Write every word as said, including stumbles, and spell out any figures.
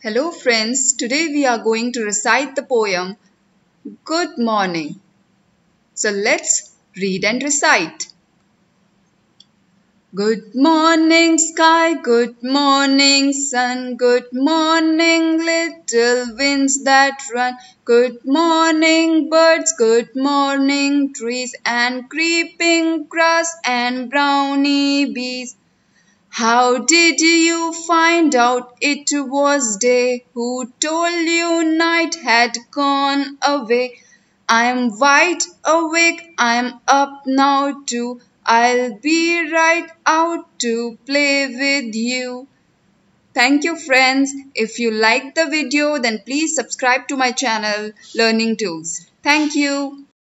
Hello friends, today we are going to recite the poem Good Morning. So let's read and recite. Good morning sky, good morning sun, good morning little winds that run, good morning birds, good morning trees and creeping grass and brownie bees. How did you find out it was day? Who told you night had gone away? I'm wide awake, I'm up now too. I'll be right out to play with you. Thank you friends. If you like the video, then please subscribe to my channel Learning Tools. Thank you.